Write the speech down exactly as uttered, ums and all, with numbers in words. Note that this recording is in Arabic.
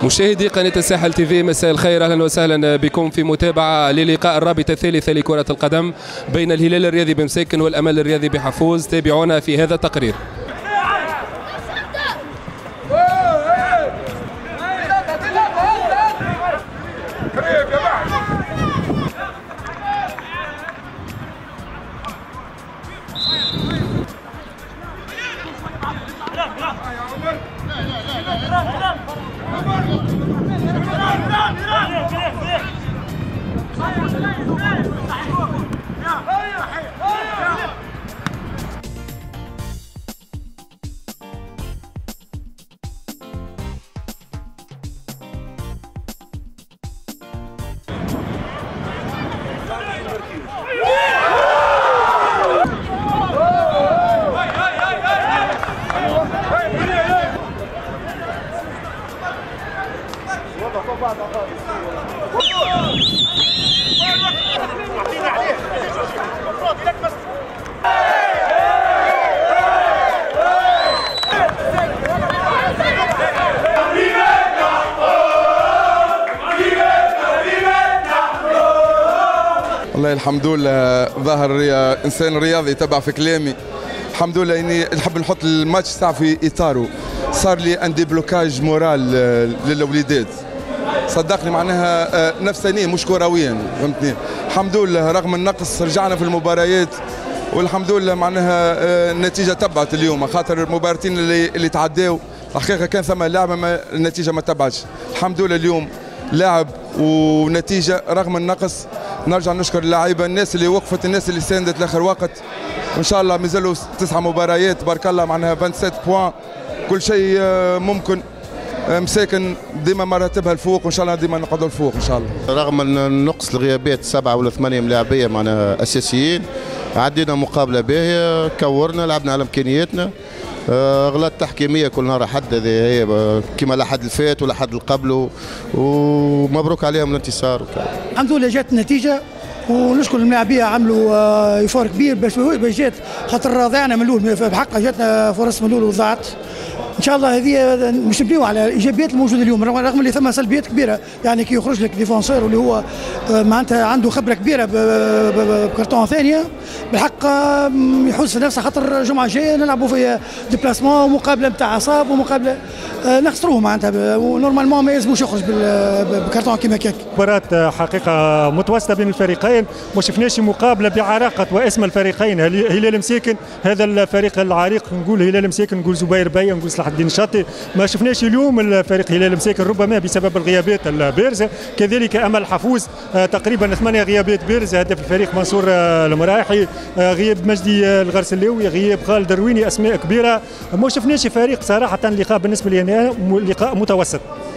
مشاهدي قناة الساحل تي في، مساء الخير، اهلا وسهلا بكم في متابعة للقاء الرابطة الثالثة لكرة القدم بين الهلال الرياضي بمساكن والامل الرياضي بحفوز. تابعونا في هذا التقرير. والله الحمد لله، ظاهر انسان رياضي تبع في كلامي. الحمد لله اني نحب نحط الماتش تاع في اطاره. صار لي عندي بلوكاج مورال للوليدات، صدقني، معناها نفسانيا مش كرويا، فهمتني. الحمد لله رغم النقص رجعنا في المباريات، والحمد لله معناها النتيجه تبعت اليوم، خاطر المباراتين اللي اللي تعداو الحقيقه كان ثم لعبه ما النتيجه ما تبعتش. الحمد لله اليوم لاعب ونتيجه رغم النقص. نرجع نشكر اللاعيبه، الناس اللي وقفت، الناس اللي ساندت لاخر وقت. وان شاء الله مازالوا تسعه مباريات تبارك الله، معناها سبعة وعشرين بوان، كل شيء ممكن. مساكن ديما مراتبها الفوق، وان شاء الله ديما نقعدوا الفوق ان شاء الله. رغم النقص الغيابات سبعه ولا ثمانيه ملاعبيه معناها اساسيين، عدينا مقابله باهيه، كورنا، لعبنا على امكانياتنا. غلط تحكيميه كل نهار حد، هي كما لا حد الفات ولا حد اللي قبله، ومبروك عليهم الانتصار. الحمد لله جات النتيجه، ونشكر الملاعبيه، عملوا ايفور كبير باش باش جات، خاطر ضيعنا من الاول بحق، جاتنا فرص من الاول وضاعت. ان شاء الله هذه مش نبنيو على الايجابيات الموجوده اليوم، رغم اللي ثم سلبيات كبيره، يعني كي يخرج لك ديفونسور واللي هو معناتها عنده خبره كبيره بكرتون ثانيه، بالحق يحس نفسه، خاطر الجمعه الجايه نلعبوا في ديبلاسمون ومقابله نتاع اعصاب ومقابله نخسروه معناتها، ونورمالمون ما يلزموش يخرج بكرتون كيما كيك. مباراة حقيقه متوسطه بين الفريقين، ما شفناش مقابله بعراقه واسم الفريقين. هلال مساكن هذا الفريق العريق، نقول هلال مساكن، نقول زبير بيا، نقول صلاح الدين الشاطي. ما شفناش اليوم الفريق هلال مساكن، ربما بسبب الغيابات البارزه، كذلك امل حفوز تقريبا ثمانيه غيابات بارزه، هدف الفريق منصور المرايحي، غياب مجدي الغرسلاوي، غياب خالد الرويني، اسماء كبيره. ما شفناش فريق صراحه. لقاء بالنسبه لي لقاء متوسط.